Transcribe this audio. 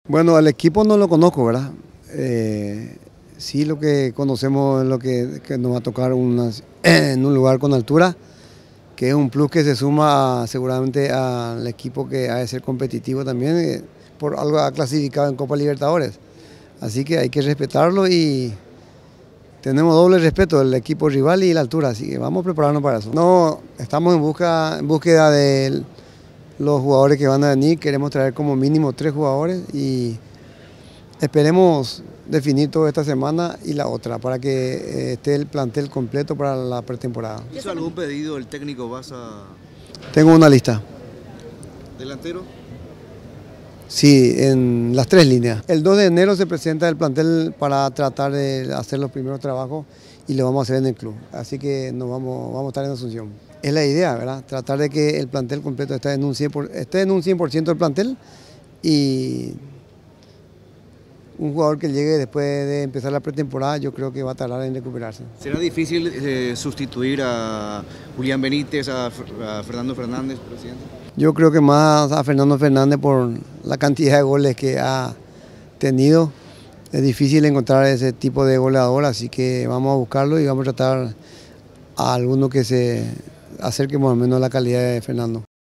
Bueno, al equipo no lo conozco, ¿verdad? Sí, lo que conocemos es que nos va a tocar en un lugar con altura, que es un plus que se suma seguramente al equipo que ha de ser competitivo también, por algo ha clasificado en Copa Libertadores. Así que hay que respetarlo y tenemos doble respeto, el equipo rival y la altura, así que vamos a prepararnos para eso. No, estamos en búsqueda de los jugadores que van a venir, queremos traer como mínimo 3 jugadores y esperemos definir todo esta semana y la otra para que esté el plantel completo para la pretemporada. ¿Hizo algún pedido el técnico Baza? Tengo una lista. ¿Delantero? Sí, en las 3 líneas. El 2 de enero se presenta el plantel para tratar de hacer los primeros trabajos y lo vamos a hacer en el club. Así que vamos a estar en Asunción. Es la idea, ¿verdad? Tratar de que el plantel completo esté en un 100% del plantel y un jugador que llegue después de empezar la pretemporada yo creo que va a tardar en recuperarse. ¿Será difícil sustituir a Julián Benítez, a Fernando Fernández, presidente? Yo creo que más a Fernando Fernández por la cantidad de goles que ha tenido. Es difícil encontrar ese tipo de goleador, así que vamos a buscarlo y vamos a tratar a alguno que se acerque más o menos a la calidad de Fernando.